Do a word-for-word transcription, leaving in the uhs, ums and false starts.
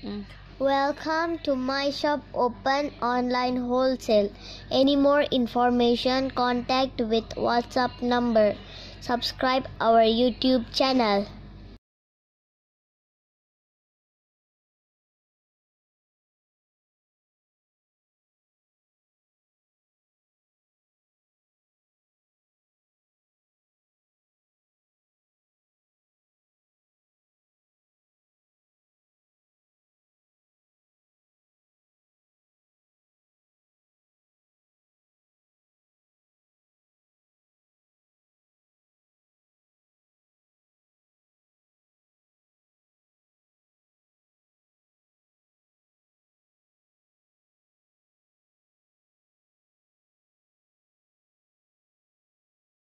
Mm. Welcome to my shop open online wholesale. Any more information, contact with WhatsApp number. Subscribe our YouTube channel.